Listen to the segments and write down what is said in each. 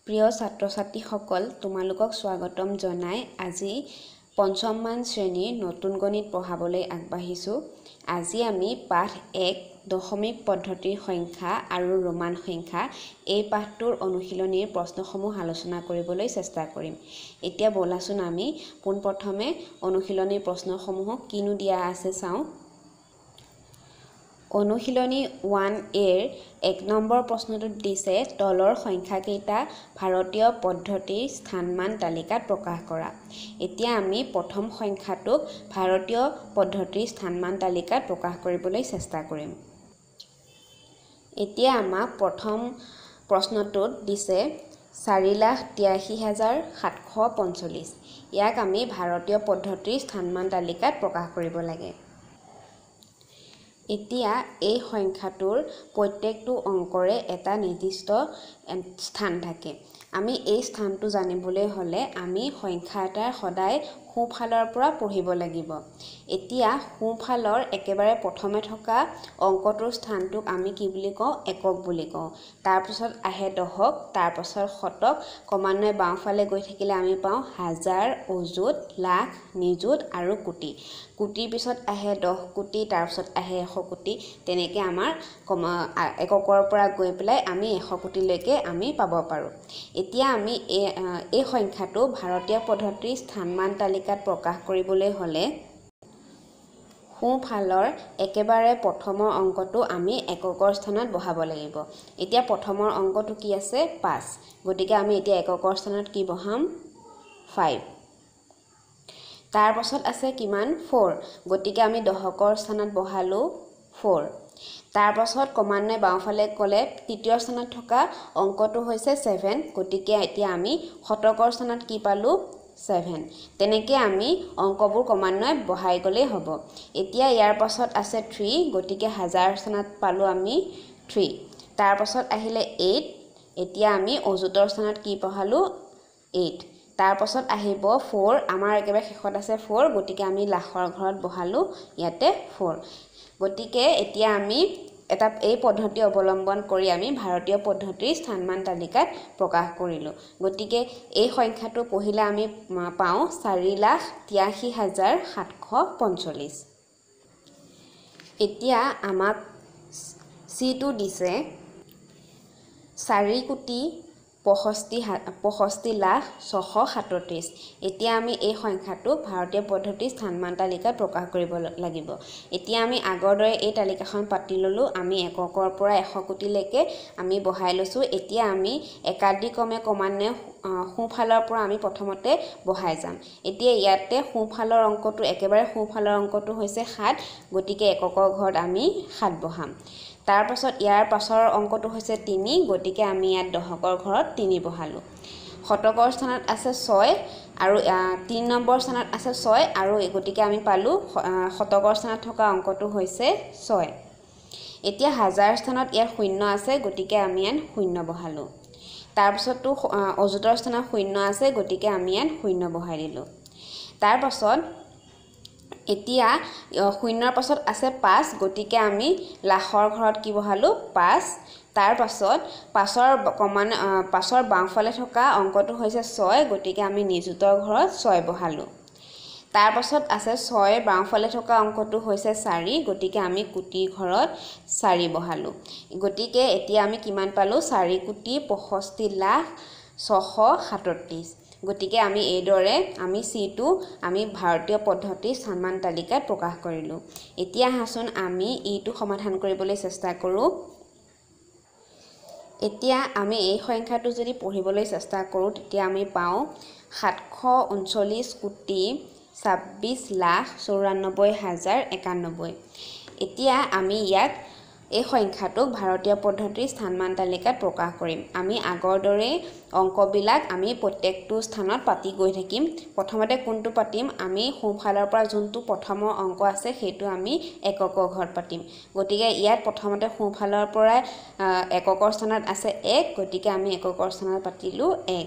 প্ৰিয় ছাত্ৰ-ছাত্ৰীসকল তোমালোকক স্বাগতম জনাই আজি পঞ্চমমান শ্ৰেণীৰ নতুন গণিত পঢ়াবলৈ আগবাঢ়িছোঁ। আজি আমি পাঠ 1 দশমিক পদ্ধতিৰ সংখ্যা আৰু ৰোমান সংখ্যা এই পাঠটোৰ অনুশীলনীৰ প্ৰশ্নসমূহ আলোচনা কৰিবলৈ চেষ্টা কৰিম। এতিয়া বলাচোন আমি পোনপ্ৰথমে অনুশীলনীৰ প্ৰশ্নসমূহ কিনো দিয়া আছে চাওঁ। অনুশীলনী 1A ৰ 1 নম্বৰ প্ৰশ্নটোত দিছে তলৰ সংখ্যাকেইটা ভাৰতীয় পদ্ধতিৰ স্থানমান তালিকাত প্ৰকাশ কৰা। এতিয়া আমি প্ৰথম সংখ্যাটোক ভাৰতীয় পদ্ধতিৰ স্থানমান তালিকাত প্ৰকাশ কৰিবলৈ চেষ্টা কৰিম। এতিয়া আমাক প্ৰথম প্ৰশ্নটোত দিছে 4,83,745। ইয়াক আমি ভাৰতীয় পদ্ধতিৰ স্থানমান তালিকাত প্ৰকাশ কৰিব লাগে। এতিয়া এই সংখ্যাটোৰ প্ৰত্যেকটো অংকৰে এটা নিৰ্দিষ্ট স্থান থাকে। আমি এই স্থানটো জানিবলৈ হ'লে আমি সংখ্যা এটাৰ সদায় সোঁফালৰ পৰা পঢ়িব লাগিব। এতিয়া সোঁফালৰ একেবাৰে প্ৰথমে থকা অংকটোৰ স্থানটোক আমি কি বুলি কওঁ? একক বুলি কওঁ। তাৰপিছত আহে দশক, তাৰপাছত শতক, ক্ৰমান্বয়ে বাওঁফালে গৈ থাকিলে আমি পাওঁ হাজাৰ, অযুত, লাখ, নিযুত আৰু কোটি। কোটিৰ পিছত আহে 10 কোটি, তাৰপিছত আহে 100 কোটি। তেনেকৈ আমাৰ এককৰ পৰা গৈ পেলাই আমি 100 কোটিলৈকে আমি পাব পাৰোঁ। এতিয়া আমি এই সংখ্যাটো ভাৰতীয় পদ্ধতিৰ স্থানমান তালিকাত প্ৰকাশ কৰিবলৈ হ'লে সোঁফালৰ একেবাৰে প্ৰথমৰ অংকটো আমি এককৰ স্থানত বহাব লাগিব। এতিয়া প্ৰথমৰ অংকটো কি আছে? 5। গতিকে আমি এতিয়া এককৰ স্থানত কি বহাম? 5। তাৰপাছত আছে কিমান? 4। গতিকে আমি দশকৰ স্থানত বহালোঁ 4। তাৰপাছত ক্ৰমান্বয়ে বাওঁফালে গ'লে তৃতীয় স্থানত থকা অংকটো হৈছে 7। গতিকে এতিয়া আমি শতকৰ স্থানত কি পালোঁ? 7। তেনেকৈ আমি অংকবোৰ ক্ৰমান্বয়ে বঢ়াই গ'লেই হ'ব। এতিয়া ইয়াৰ পাছত আছে 3। গতিকে হাজাৰ স্থানত পালোঁ আমি 3। তাৰপাছত আহিলে 8। এতিয়া আমি অযুতৰ স্থানত কি বহালোঁ? 8। তাৰপাছত আহিব 4। আমাৰ একেবাৰে শেষত আছে 4। গতিকে আমি লাখৰ ঘৰত বহালোঁ ইয়াতে 4। গতিকে এতিয়া আমি এই পদ্ধতি অৱলম্বন কৰি আমি ভাৰতীয় পদ্ধতিৰ স্থানমান তালিকাত প্ৰকাশ কৰিলোঁ। গতিকে এই সংখ্যাটো পঢ়িলে আমি পাওঁ 4,83,745। এতিয়া আমাক চিটো দিছে 4,65,65,637। এতিয়া আমি এই সংখ্যাটোক ভাৰতীয় পদ্ধতিৰ স্থানমান তালিকাত প্ৰকাশ কৰিব লাগিব। এতিয়া আমি আগৰ দৰে এই তালিকাখন পাতি ল'লোঁ। আমি এককৰ পৰা 100 কোটিলৈকে আমি বহাই লৈছোঁ। এতিয়া আমি একাদিক্ৰমে ক্ৰমান্বয়ে সোঁফালৰ পৰা আমি প্ৰথমতে বহাই যাম। এতিয়া ইয়াতে সোঁফালৰ অংকটো একেবাৰে সোঁফালৰ অংকটো হৈছে 7। গতিকে এককৰ ঘৰত আমি 7 বহাম। তাৰপাছত ইয়াৰ পাছৰ অংকটো হৈছে 3। গতিকে আমি ইয়াত দশকৰ ঘৰত 3 বহালোঁ। শতকৰ স্থানত আছে 6 আৰু 3 নম্বৰ স্থানত আছে 6 আৰু গতিকে আমি পালোঁ শতকৰ স্থানত থকা অংকটো হৈছে 6। এতিয়া হাজাৰ স্থানত ইয়াত 0 আছে। গতিকে আমি ইয়াত 0 বহালোঁ। তাৰপিছতো অযুতৰ স্থানত 0 আছে। গতিকে আমি ইয়াত 0 বহাই দিলোঁ। তাৰপাছত এতিয়া 0ৰ পাছত আছে 5। গতিকে আমি লাখৰ ঘৰত কি বহালোঁ? 5। তাৰপাছত 5ৰ বাওঁফালে থকা অংকটো হৈছে 6। গতিকে আমি নিযুতৰ ঘৰত 6 বহালোঁ। তাৰপাছত আছে 6ৰ বাওঁফালে থকা অংকটো হৈছে 4। গতিকে আমি কোটিৰ ঘৰত 4 বহালোঁ। গতিকে এতিয়া আমি কিমান পালোঁ? 4,65,637। গতিকে আমি এইদৰে আমি চিটো আমি ভাৰতীয় পদ্ধতিৰ স্থানমান তালিকাত প্ৰকাশ কৰিলোঁ। এতিয়া আহাচোন আমি ইটো সমাধান কৰিবলৈ চেষ্টা কৰোঁ। এতিয়া আমি এই সংখ্যাটো যদি পঢ়িবলৈ চেষ্টা কৰোঁ তেতিয়া আমি পাওঁ 739,26,94,091। এতিয়া আমি ইয়াক এই সংখ্যাটোক ভাৰতীয় পদ্ধতিৰ স্থানমান তালিকাত প্ৰকাশ কৰিম। আমি আগৰ দৰে অংকবিলাক আমি প্ৰত্যেকটো স্থানত পাতি গৈ থাকিম। প্ৰথমতে কোনটো পাতিম? আমি সোঁফালৰ পৰা যোনটো প্ৰথমৰ অংক আছে সেইটো আমি এককৰ ঘৰত পাতিম। গতিকে ইয়াত প্ৰথমতে সোঁফালৰ পৰা এককৰ স্থানত আছে 1। গতিকে আমি এককৰ স্থানত পাতিলোঁ 1।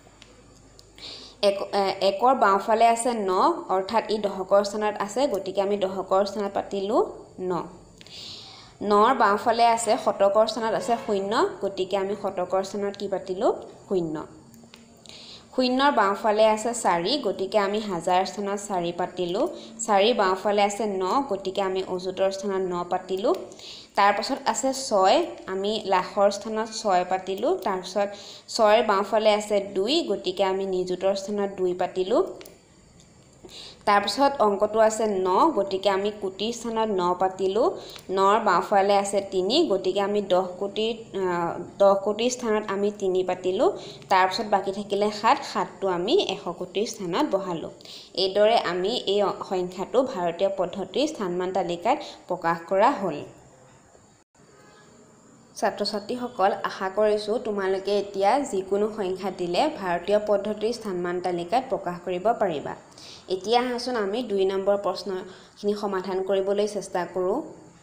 একৰ বাওঁফালে আছে 9, অৰ্থাৎ ই দশকৰ স্থানত আছে। গতিকে আমি দশকৰ স্থানত পাতিলোঁ 9। 9ৰ বাওঁফালে আছে শতকৰ স্থানত আছে 0 গতিকে আমি শতকৰ স্থানত কি পাতিলো 0 0ৰ বাওঁফালে আছে 4 গতিকে আমি হাজাৰ স্থানত 4 পাতিলো 4ৰ বাওঁফালে আছে 9 গতিকে আমি অযুতৰ স্থানত 9 পাতিলো তাৰ পাছত আছে 6 আমি লাখৰ স্থানত 6 পাতিলো তাৰ পাছত 6ৰ বাওঁফালে আছে 2 গতিকে আমি নিযুতৰ স্থানত 2 পাতিলো তাৰ পাছত অংকটো আছে 9 গতিকে আমি কোটিৰ স্থানত 9 পাতিলো 9ৰ বাওঁফালে আছে 3 গতিকে আমি 10 কোটিৰ স্থানত আমি 3 পাতিলো তাৰ পাছত বাকি থাকিলে 7টো আমি 100 কোটিৰ স্থানত বহালো এইদৰে আমি এই সংখ্যাটো ভাৰতীয় পদ্ধতিৰ স্থানমান তালিকাত প্ৰকাশ কৰা হ'ল ছাত্ৰ ছাত্ৰীসকল আশা কৰিছো তোমালোকে এতিয়া যিকোনো সংখ্যা দিলে ভাৰতীয় পদ্ধতিৰ স্থানমান তালিকাত প্ৰকাশ কৰিব পাৰিবা এতিয়া আহাচোন আমি 2 নম্বৰ প্ৰশ্নখিনি সমাধান কৰিবলৈ চেষ্টা কৰো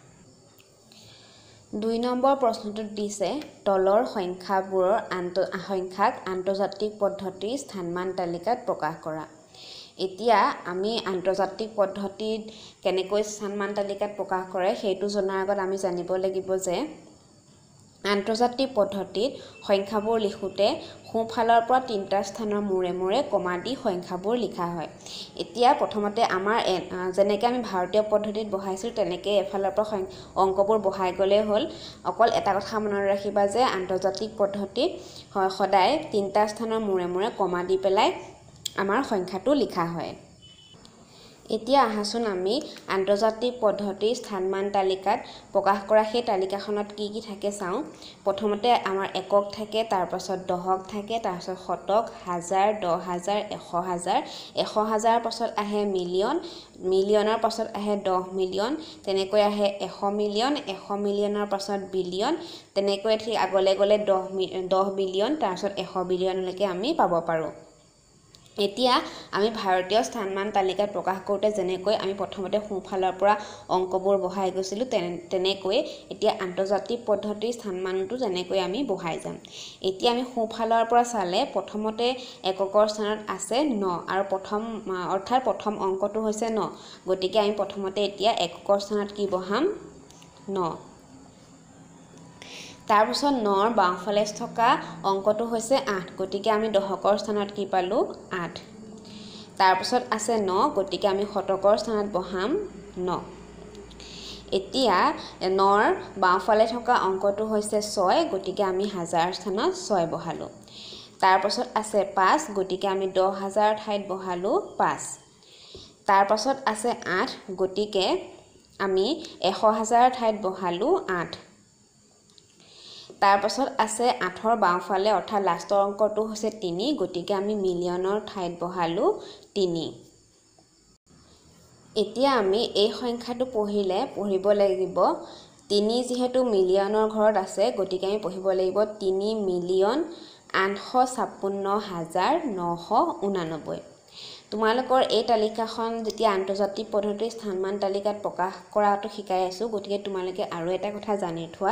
2 নম্বৰ প্ৰশ্নটোত দিছে তলৰ সংখ্যাবোৰৰ সংখ্যাক আন্তৰ্জাতিক পদ্ধতিৰ স্থানমান তালিকাত প্ৰকাশ কৰা এতিয়া আমি আন্তৰ্জাতিক পদ্ধতিত কেনেকৈ স্থানমান তালিকাত প্ৰকাশ কৰে সেইটো জনাৰ আগত আমি জানিব লাগিব যে আন্তৰ্জাতিক পদ্ধতিত সংখ্যাবোৰ লিখোতে সোঁফালৰ পৰা তিনিটা স্থানৰ মূৰে মূৰে কমা দি সংখ্যাবোৰ লিখা হয় এতিয়া প্ৰথমতে আমাৰ যেনেকৈ আমি ভাৰতীয় পদ্ধতিত বহাইছিল তেনেকৈ এফালৰ পৰা অংকবোৰ বহাই গ'লে হ'ল অকল এটা কথা মনত ৰাখিবা যে আন্তৰ্জাতিক পদ্ধতিত সদায় তিনিটা স্থানৰ মূৰে মূৰে কমা দি পেলাই আমাৰ সংখ্যাটো লিখা হয় এতিয়া আহাচোন আমি আন্তৰ্জাতিক পদ্ধতিৰ স্থানমান তালিকাত প্ৰকাশ কৰা সেই তালিকাখনত কি কি থাকে চাওঁ প্ৰথমতে আমাৰ একক থাকে তাৰ পাছত দশক থাকে তাৰ পাছত শতক হাজাৰ 10,000 100,000 100,000 পাছত আহে মিলিয়ন মিলিয়নৰ পাছত আহে 10 মিলিয়ন তেনেকৈ আহে 100 মিলিয়ন 100 মিলিয়নৰ পাছত বিলিয়ন তেনেকৈ ঠিক আগলে গলে 10 বিলিয়ন তাৰ পাছত 100 বিলিয়নলৈকে আমি পাব পাৰো এতিয়া আমি ভাৰতীয় স্থানমান তালিকাত প্ৰকাশ কৰোতে যেনেকৈ আমি প্ৰথমতে সোঁফালৰ পৰা অংকবোৰ বহাই গৈছিলো তেনেকৈ এতিয়া আন্তৰ্জাতিক পদ্ধতিৰ স্থানমানটো যেনেকৈ আমি বহাই যাম এতিয়া আমি সোঁফালৰ পৰা চালে প্ৰথমতে এককৰ স্থানত আছে 9 আৰু প্ৰথম অংকটো হৈছে 9 গতিকে আমি প্ৰথমতে এতিয়া এককৰ স্থানত কি বহাম 9 তাৰ পাছত 9ৰ বাওঁফালে থকা অংকটো হৈছে 8 গতিকে আমি দশকৰ স্থানত কি পালো 8 তাৰ পাছত আছে 9 গতিকে আমি শতকৰ স্থানত বহাম 9 এতিয়া 9ৰ বাওঁফালে থকা অংকটো হৈছে 6 গতিকে আমি হাজাৰ স্থানত 6 বহালো তাৰ পাছত আছে 5 গতিকে আমি 10,000 ঠাইত বহালো 5 তাৰ পাছত আছে 8 গতিকে আমি 100,000 ঠাইত বহালো 8 তাৰ পাছত আছে 8ৰ বাওঁফালে অৰ্থাৎ লাষ্টৰ অংকটো হৈছে 3 গতিকে আমি মিলিয়নৰ ঠাইত বহালো 3 এতিয়া আমি এই সংখ্যাটো পঢ়িব লাগিব 3 যেহেতু মিলিয়নৰ ঘৰত আছে গতিকে আমি পঢ়িব লাগিব 3,856,989 তোমালোকৰ এই তালিকাখন যেতিয়া আন্তৰ্জাতিক পদ্ধতিৰ স্থানমান তালিকাত প্ৰকাশ কৰাটো শিকাই আছো গতিকে তোমালোকে আৰু এটা কথা জানি থোৱা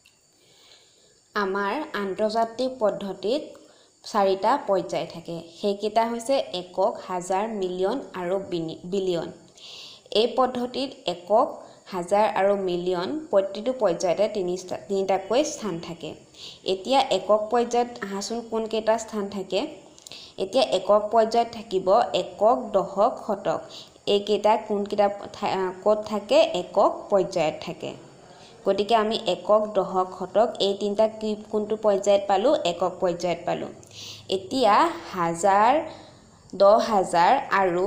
আমাৰ আন্তৰ্জাতিক পদ্ধতিত 4টা পৰ্যায় থাকে সেইকেইটা হৈছে একক হাজাৰ মিলিয়ন আৰু বিলিয়ন এই পদ্ধতিত একক হাজাৰ আৰু মিলিয়ন প্ৰতিটো পৰ্যায়তে তিনিটাকৈ স্থান থাকে এতিয়া একক পৰ্যায়ত আহাচোন কোন কেইটা স্থান থাকে এতিয়া একক পৰ্যায়ত থাকিব একক দশক শতক এইকেইটা কোন কেইটা ক'ত থাকে একক পৰ্যায়ত থাকে গতিকে আমি একক দশক শতক এই তিনিটা কোনটো পৰ্যায়ত পালো একক পৰ্যায়ত পালো এতিয়া হাজাৰ 10,000 আৰু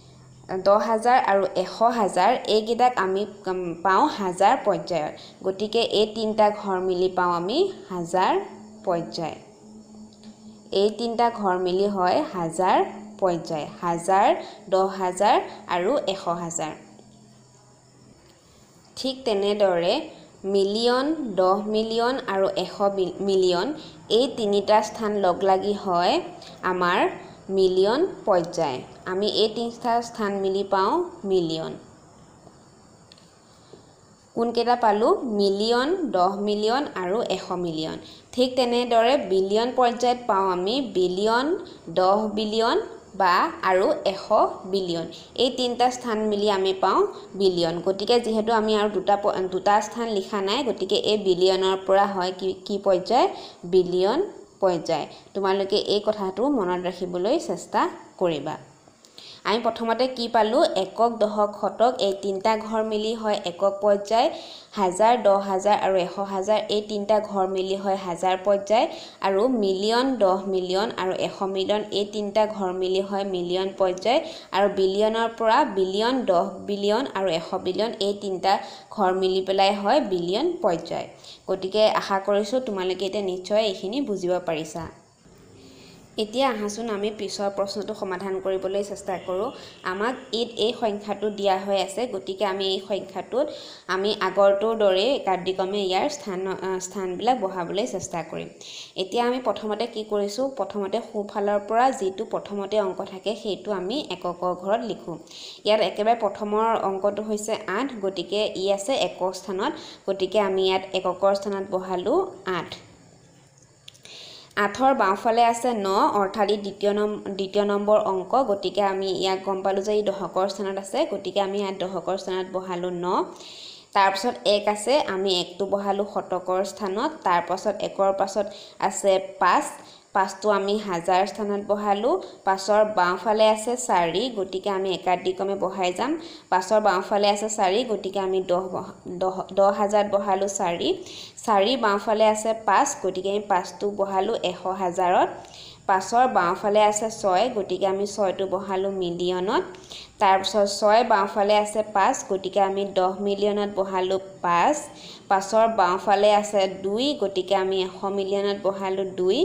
100,000 এইকেইটাক আমি পাওঁ হাজাৰ পৰ্যায়ত গতিকে এই তিনিটা ঘৰ মিলি পাওঁ আমি হাজাৰ পৰ্যায় এই তিনিটা ঘৰ মিলি হয় হাজাৰ পৰ্যায় 1000 10,000 আৰু 100,000 ঠিক তেনেদৰে মিলিয়ন 10 মিলিয়ন আৰু 100 মিলিয়ন এই তিনিটা স্থান লগলাগি হয় আমাৰ মিলিয়ন পৰ্যায় আমি এই তিনিটা স্থান মিলি পাওঁ মিলিয়ন কোন কেইটা পালো মিলিয়ন 10 মিলিয়ন আৰু 100 মিলিয়ন ঠিক তেনেদৰে বিলিয়ন পৰ্যায়ত পাওঁ আমি বিলিয়ন 10 বিলিয়ন বা আৰু 100 বিলিয়ন এই তিনিটা স্থান মিলি আমি পাওঁ বিলিয়ন গতিকে যেহেতু আমি আৰু দুটা স্থান লিখা নাই গতিকে এই বিলিয়নৰ পৰা হয় কি পৰ্যায় বিলিয়ন পৰ্যায় তোমালোকে এই কথাটো মনত ৰাখিবলৈ চেষ্টা কৰিবা আমি প্ৰথমতে কি পালো একক দশক শতক এই তিনটা ঘৰ মিলি হয় একক পৰ্যায় হাজাৰ 10000 আৰু 100000 এই তিনটা ঘৰ মিলি হয় হাজাৰ পৰ্যায় আৰু মিলিয়ন 10 মিলিয়ন আৰু 100 মিলিয়ন এই তিনটা ঘৰ মিলি হয় মিলিয়ন পৰ্যায় আৰু বিলিয়নৰ পৰা বিলিয়ন 10 বিলিয়ন আৰু 100 বিলিয়ন এই তিনটা ঘৰ মিলি পেলাই হয় বিলিয়ন পৰ্যায় গতিকে আশা কৰিছো তোমালোকে এটা নিশ্চয় এইখিনি বুজিব পাৰিছা এতিয়া আহাচোন আমি পিছৰ প্ৰশ্নটো সমাধান কৰিবলৈ চেষ্টা কৰো আমাক এই সংখ্যাটো দিয়া হৈ আছে গতিকে আমি এই সংখ্যাটোত আমি আগৰটোৰ দৰে কাৰ্যক্ৰমে ইয়াৰ স্থানবিলাক বহাবলৈ চেষ্টা কৰিম এতিয়া আমি প্ৰথমতে কি কৰিছো প্ৰথমতে সোঁফালৰ পৰা যিটো প্ৰথমতে অংক থাকে সেইটো আমি এককৰ ঘৰত লিখো ইয়াত একেবাৰে প্ৰথমৰ অংকটো হৈছে 8 গতিকে ই আছে একক স্থানত গতিকে আমি ইয়াত এককৰ স্থানত বহালো 8 8ৰ বাওঁফালে আছে 9 অৰ্থাৎ দ্বিতীয় নম্বৰ অংক গতিকে আমি ইয়াক গম পালো যে ই দশকৰ স্থানত আছে গতিকে আমি ইয়াত দশকৰ স্থানত বহালো 9 তাৰ পাছত 1 আছে আমি 1টো বহালো শতকৰ স্থানত তাৰ পাছত 1ৰ পাছত আছে 5টো আমি হাজাৰ স্থানত বহালো 5ৰ বাওঁফালে আছে 4 গতিকে আমি একাদিক্ৰমে বহাই যাম 5ৰ বাওঁফালে আছে 4 গতিকে আমি 10000 বহালো 4 বাওঁফালে আছে 5 গতিকে আমি 5টো বহালো 100000ত 5ৰ বাওঁফালে আছে 6 গতিকে আমি 6টো বহালো মিলিয়নত তাৰ পাছত 6 বাওঁফালে আছে 5 গতিকে আমি 10 মিলিয়নত বহালো 5ৰ বাওঁফালে আছে 2 গতিকে আমি 100 মিলিয়নত বহালো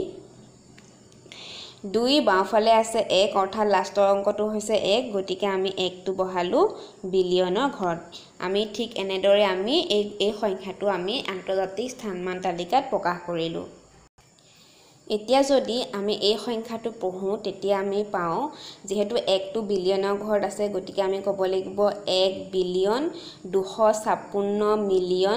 2 বাওঁফালে আছে 1 অৰ্থাৎ লাষ্টৰ অংকটো হৈছে 1 গতিকে আমি 1টো বহালো বিলিয়নৰ ঘৰত আমি ঠিক এনেদৰে আমি এই সংখ্যাটো আমি আন্তৰ্জাতিক স্থানমান তালিকাত প্ৰকাশ কৰিলো এতিয়া যদি আমি এই সংখ্যাটো পঢ়ো তেতিয়া আমি পাওঁ যেহেতু 1টো বিলিয়নৰ ঘৰত আছে গতিকে আমি ক'ব লাগিব 1 বিলিয়ন 256 মিলিয়ন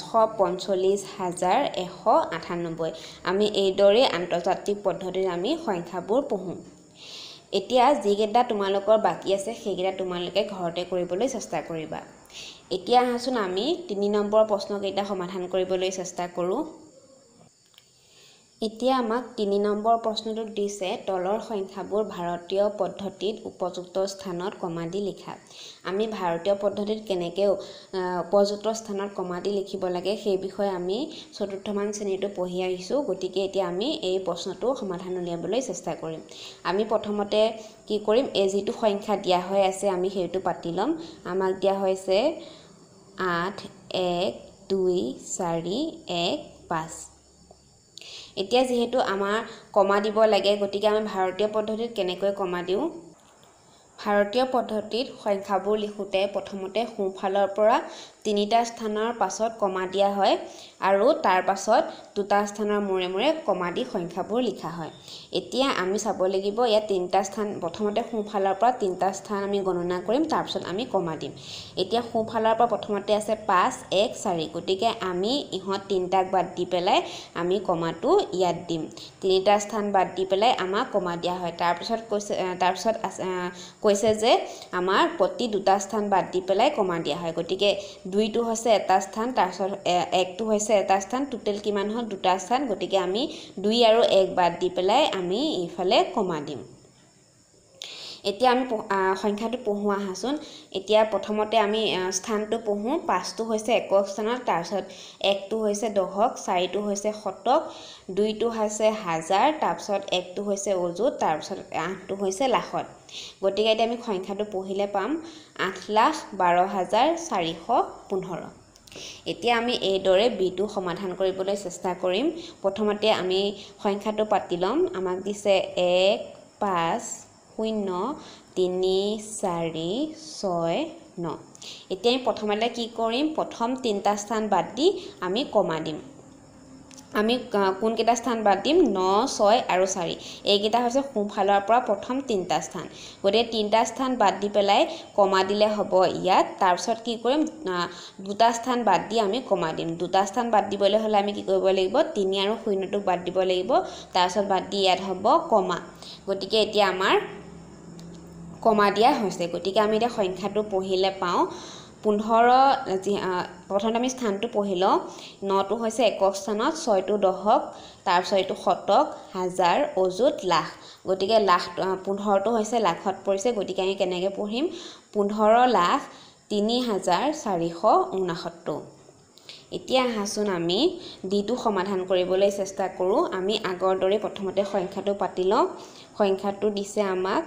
545,198 আমি এইদৰে আন্তৰ্জাতিক পদ্ধতিত আমি সংখ্যাবোৰ পঢ়ো এতিয়া যিকেইটা তোমালোকৰ বাকি আছে সেইকেইটা তোমালোকে ঘৰতে কৰিবলৈ চেষ্টা কৰিবা এতিয়া আহাচোন আমি 3 নম্বৰ প্ৰশ্নকেইটা সমাধান কৰিবলৈ চেষ্টা কৰো এতিয়া আমাক 3 নম্বৰ প্ৰশ্নটো দিছে তলৰ সংখ্যাবোৰ ভাৰতীয় পদ্ধতিত উপযুক্ত স্থানত কমা দি লিখা আমি ভাৰতীয় পদ্ধতিত কেনেকৈ উপযুক্ত স্থানত কমা দি লিখিব লাগে সেই বিষয়ে আমি চতুৰ্থমান শ্ৰেণীটো পঢ়ি আহিছো গতিকে এতিয়া আমি এই প্ৰশ্নটো সমাধান উলিয়াবলৈ চেষ্টা কৰিম আমি প্ৰথমতে কি কৰিম এই যিটো সংখ্যা দিয়া হৈ আছে আমি সেইটো পাতি লম আমাক দিয়া হৈছে 8 1 2 4 1 5 এতিয়া যেহেতু আমাৰ কমা দিব লাগে গতিকে আমি ভাৰতীয় পদ্ধতিত কেনেকৈ কমা দিও ভাৰতীয় পদ্ধতিত সংখ্যাবোৰ লিখোতে প্ৰথমতে সোঁফালৰ পৰা তিনিটা স্থানৰ পাছত কমা দিয়া হয় আৰু তাৰ পাছত দুটা স্থানৰ মূৰে মূৰে কমা দি সংখ্যাবোৰ লিখা হয় এতিয়া আমি চাব লাগিব ইয়াত তিনিটা স্থান প্ৰথমতে সোঁফালৰ পৰা তিনিটা স্থান আমি গণনা কৰিম তাৰ পাছত আমি কমা দিম এতিয়া সোঁফালৰ পৰা প্ৰথমতে আছে 5 1 4 গতিকে আমি ইহত তিনটাক বাদ দি পেলাই আমি কমাটো ইয়াত দিম তিনিটা স্থান বাদ দি পেলাই আমাক কমা দিয়া হয় তাৰ পাছত কৈছে যে আমাৰ প্ৰতি দুটা স্থান বাদ দি পেলাই কমা দিয়া হয় গতিকে 2টো হৈছে এটা স্থান তাৰ পাছত 1টো হৈছে এটা স্থান টোটাল কিমান হ'ল দুটা স্থান গতিকে আমি 2 আৰু 1 বাদ দি পেলাই আমি ইফালে কমা দিম এতিয়া আমি সংখ্যাটো পঢ়োৱা আহাচোন এতিয়া প্ৰথমতে আমি স্থানটো পঢ়ো 5টো হৈছে একক স্থানত তাৰ পাছত 1টো হৈছে দশক 4টো হৈছে শতক 2টো হৈছে হাজাৰ তাৰ পাছত 1টো হৈছে অযুত তাৰ পাছত 8টো হৈছে লাখত গতিকে এতিয়া আমি সংখ্যাটো পঢ়িলে পাম 8,12,415 এতিয়া আমি এইদৰে বিটো সমাধান কৰিবলৈ চেষ্টা কৰিম প্ৰথমতে আমি সংখ্যাটো পাতি লম আমাক দিছে 1 5 0 3 4 6 9 এতিয়া আমি প্ৰথমতে কি কৰিম প্ৰথম তিনটা স্থান বাদ দি আমি কমা দিম আমি কোন কেইটা স্থান বাদ দিম 9 6 আৰু 4 এইকেইটা হৈছে সোঁফালৰ পৰা প্ৰথম তিনটা স্থান গতিকে তিনটা স্থান বাদ দি পেলাই কমা দিলে হ'ব ইয়াত তাৰ পিছত কি কৰিম দুটা স্থান বাদ দি আমি কমা দিম দুটা স্থান বাদ দিবলৈ হলে আমি কি কৰিব লাগিব 3 আৰু 0টো বাদ দিব লাগিব তাৰ পিছত বাদ দি ইয়াত হ'ব কমা গতিকে এতিয়া আমাৰ কমা দিয়া হৈছে গতিকে আমি এতিয়া সংখ্যাটো পঢ়িলে পাওঁ 15 প্ৰথমতে আমি স্থানটো পঢ়ি লওঁ 9টো হৈছে একক স্থানত 6টো দশক তাৰপিছত এইটো শতক হাজাৰ অযুত লাখ গতিকে লাখ 15টো হৈছে লাখত পৰিছে গতিকে আমি কেনেকৈ পঢ়িম 15,03,469 এতিয়া আহাচোন আমি ডিটো সমাধান কৰিবলৈ চেষ্টা কৰোঁ আমি আগৰ দৰে প্ৰথমতে সংখ্যাটো পাতি লওঁ সংখ্যাটো দিছে আমাক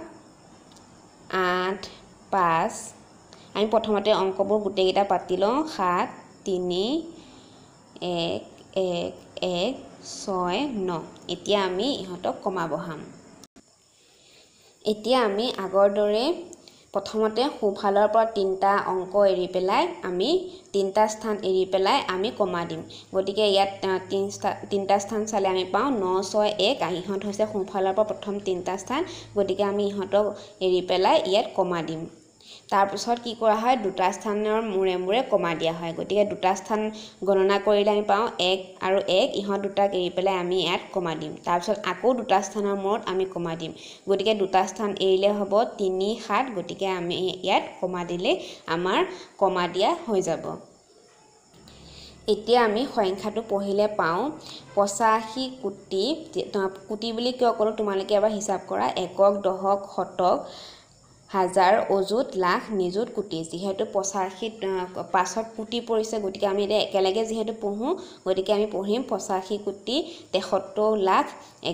8 5 আমি প্ৰথমতে অংকবোৰ গোটেইকেইটা পাতি লওঁ 7 3 1 1 1 6 9 এতিয়া আমি ইহঁতক কমা বহাম এতিয়া আমি আগৰ দৰে প্ৰথমতে সোঁফালৰ পৰা তিনিটা অংক এৰি পেলাই আমি তিনিটা স্থান এৰি পেলাই আমি কমা দিম গতিকে ইয়াত তিনিটা স্থান চালে আমি পাওঁ 9 6 1 ইহঁত হৈছে সোঁফালৰ পৰা প্ৰথম তিনিটা স্থান গতিকে আমি ইহঁতক এৰি পেলাই ইয়াত কমা দিম তাৰপিছত কি কৰা হয় দুটা স্থানৰ মূৰে মূৰে কমা দিয়া হয় গতিকে দুটা স্থান গণনা কৰিলে আমি পাওঁ 1 আৰু 1 ইহঁত দুটাক এৰি পেলাই আমি ইয়াত কমা দিম তাৰপিছত আকৌ দুটা স্থানৰ মূৰত আমি কমা দিম গতিকে দুটা স্থান এৰিলে হ'ব 3 7 গতিকে আমি ইয়াত কমা দিলে আমাৰ কমা দিয়া হৈ যাব এতিয়া আমি সংখ্যাটো পঢ়িলে পাওঁ 85 কোটি কোটি বুলি কিয় ক'লো তোমালোকে এবাৰ হিচাপ কৰা একক দশক শতক হাজাৰ অযুত লাখ নিযুত কোটি যেহেতু 85 পাছত কোটি পৰিছে গতিকে আমি এটা একেলগে যেহেতু পঢ়ো গতিকে আমি পঢ়িম 85 কোটি 73 লাখ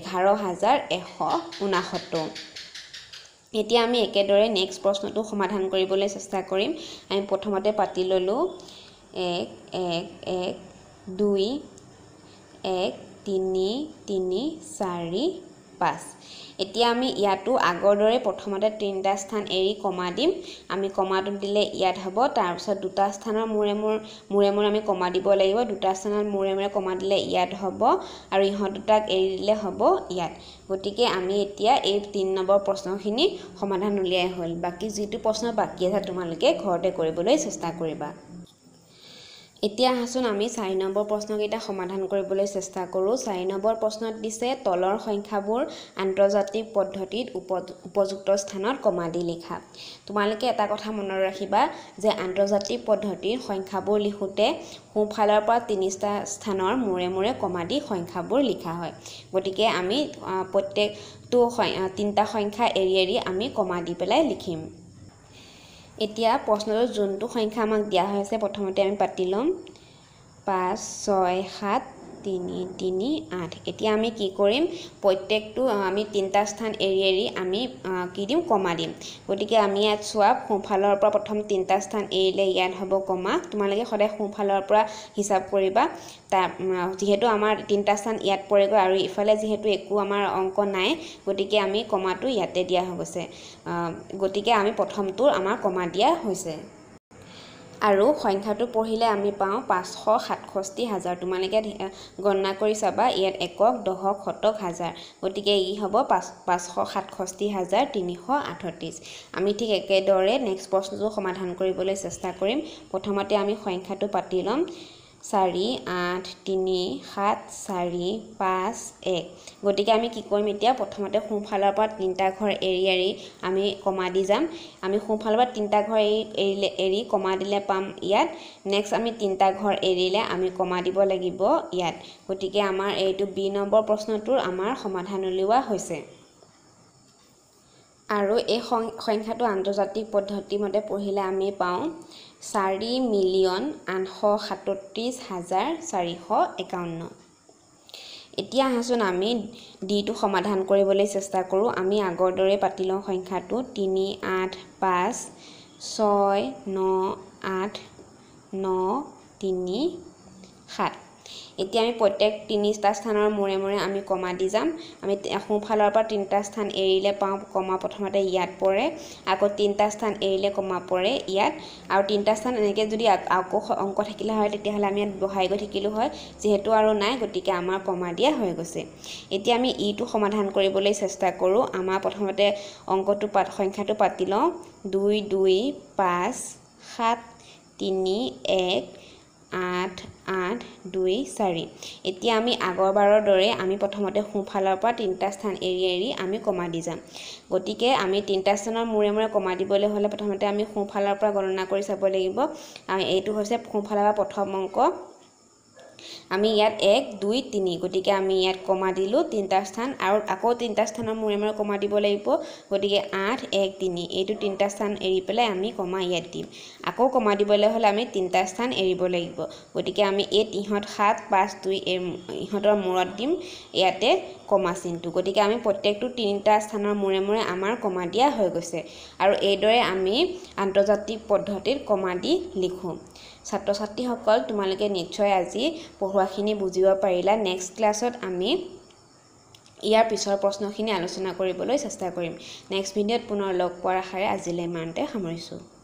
11,169 এতিয়া আমি একেদৰে নেক্সট প্ৰশ্নটো সমাধান কৰিবলৈ চেষ্টা কৰিম আমি প্ৰথমতে পাতি ললো 1 1 1 2 1 3 3 4 5 এতিয়া আমি ইয়াতো আগৰ দৰে প্ৰথমতে তিনিটা স্থান এৰি কমা দিম আমি কমাটো দিলে ইয়াত হ'ব তাৰপিছত দুটা স্থানৰ মূৰে মূৰে আমি কমা দিব লাগিব দুটা স্থানৰ মূৰে মূৰে কমা দিলে ইয়াত হ'ব আৰু ইহঁত দুটাক এৰি দিলে হ'ব ইয়াত গতিকে আমি এতিয়া এই 3 নম্বৰ প্ৰশ্নখিনি সমাধান উলিয়াই হ'ল বাকি যিটো প্ৰশ্ন বাকি আছে তোমালোকে ঘৰতে কৰিবলৈ চেষ্টা কৰিবা এতিয়া আহাচোন আমি 4 নম্বৰ প্ৰশ্নকেইটা সমাধান কৰিবলৈ চেষ্টা কৰোঁ 4 নম্বৰ প্ৰশ্নত দিছে তলৰ সংখ্যাবোৰ আন্তৰ্জাতিক পদ্ধতিত উপযুক্ত স্থানত কমা দি লিখা তোমালোকে এটা কথা মনত ৰাখিবা যে আন্তৰ্জাতিক পদ্ধতিৰ সংখ্যাবোৰ লিখোতে সোঁফালৰ পৰা তিনিটা স্থানৰ মূৰে মূৰে কমা দি সংখ্যাবোৰ লিখা হয় গতিকে আমি প্ৰত্যেকটো তিনিটা সংখ্যা এৰি আমি কমা দি পেলাই লিখিম এতিয়া প্ৰশ্নটো যোনটো সংখ্যা আমাক দিয়া হৈছে প্ৰথমতে আমি পাতি লম 5 6 7 3 3 8 এতিয়া আমি কি কৰিম প্ৰত্যেকটো আমি তিনিটা স্থান এৰি আমি কি দিম কমা দিম গতিকে আমি ইয়াত সোঁফালৰ পৰা প্ৰথম তিনিটা স্থান এৰিলে ইয়াত হ'ব কমা তোমালোকে সদায় সোঁফালৰ পৰা হিচাপ কৰিবা যেহেতু আমাৰ তিনিটা স্থান ইয়াত পৰেগৈ আৰু ইফালে যেহেতু একো আমাৰ অংক নাই গতিকে আমি কমাটো ইয়াতে দিয়া হৈছে গতিকে আমি প্ৰথমটো আমাৰ কমা দিয়া হৈছে আৰু সংখ্যাটো পঢ়িলে আমি পাওঁ 567,000 তোমালোকে গণনা কৰি চাবা ইয়াত একক দশক শতক হাজাৰ গতিকে ই হ'ব 567,338 আমি ঠিক একেদৰে নেক্সট প্ৰশ্নটো সমাধান কৰিবলৈ চেষ্টা কৰিম প্ৰথমতে আমি সংখ্যাটো পাতি ল'ম 4 8 3 7 4 5 1 গতিকে আমি কি কৰিম এতিয়া প্ৰথমতে সোঁফালৰ পৰা তিনিটা ঘৰ এৰি আমি কমা দি যাম আমি সোঁফালৰ পৰা তিনিটা ঘৰ এৰি কমা দিলে পাম ইয়াত নেক্সট আমি তিনিটা ঘৰ এৰিলে আমি কমা দিব লাগিব ইয়াত গতিকে আমাৰ এইটো বি নম্বৰ প্ৰশ্নটোৰ আমাৰ সমাধান উলিওৱা হৈছে আৰু এই সংখ্যাটো আন্তৰ্জাতিক পদ্ধতি মতে পঢ়িলে আমি পাওঁ 4,837,451 এতিয়া আহাচোন আমি ডিটো সমাধান কৰিবলৈ চেষ্টা কৰোঁ আমি আগৰ দৰে পাতি লওঁ সংখ্যাটো 3 8 5 6 9 8 9 3 7 এতিয়া আমি প্ৰত্যেক তিনিটা স্থানৰ মূৰে মূৰে আমি কমা দি যাম আমি সোঁফালৰ পৰা তিনিটা স্থান এৰিলে পাওঁ কমা প্ৰথমতে ইয়াত পৰে আকৌ তিনিটা স্থান এৰিলে কমা পৰে ইয়াত আৰু তিনিটা স্থান এনেকৈ যদি আকৌ অংক থাকিলে হয় তেতিয়াহ'লে আমি ইয়াত বহাই গৈ থাকিলোঁ হয় যেহেতু আৰু নাই গতিকে আমাৰ কমা দিয়া হৈ গৈছে এতিয়া আমি ইটো সমাধান কৰিবলৈ চেষ্টা কৰোঁ আমাৰ প্ৰথমতে সংখ্যাটো পাতি লওঁ 2 2 5 7 3 1 8 8 2 4 এতিয়া আমি আগৰবাৰৰ দৰে আমি প্ৰথমতে সোঁফালৰ পৰা তিনিটা স্থান এৰি এৰি আমি কমা দি যাম গতিকে আমি তিনিটা স্থানৰ মূৰে মূৰে কমা দিবলৈ হ'লে প্ৰথমতে আমি সোঁফালৰ পৰা গণনা কৰি চাব লাগিব আমি এইটো হৈছে সোঁফালৰ পৰা প্ৰথম অংক আমি ইয়াত 1 2 3 গতিকে আমি ইয়াত কমা দিলো তিনটা স্থান আৰু আকৌ তিনটা স্থানৰ মূৰে মূৰে কমা দিব লাগিব গতিকে 8 1 3 এইটো তিনটা স্থান এৰি পেলাই আমি কমা ইয়াত দিম আকৌ কমা দিবলৈ হ'লে আমি তিনটা স্থান এৰিব লাগিব গতিকে আমি এই ইহঁত 7 5 2 ইহঁতৰ মূৰত দিম ইয়াতে কমা চিনটো গতিকে আমি প্ৰত্যেকটো তিনটা স্থানৰ মূৰে মূৰে আমাৰ কমা দিয়া হৈ গৈছে আৰু এইদৰে আমি আন্তৰ্জাতিক পদ্ধতিত কমা দি লিখো ছাত্ৰ ছাত্ৰীসকল তোমালোকে নিশ্চয় আজি পঢ়ুৱাখিনি বুজিব পাৰিলা নেক্সট ক্লাছত আমি ইয়াৰ পিছৰ প্ৰশ্নখিনি আলোচনা কৰিবলৈ চেষ্টা কৰিম নেক্সট ভিডিঅ'ত পুনৰ লগ পোৱাৰ আশাৰে আজিলৈ ইমানতে সামৰিছোঁ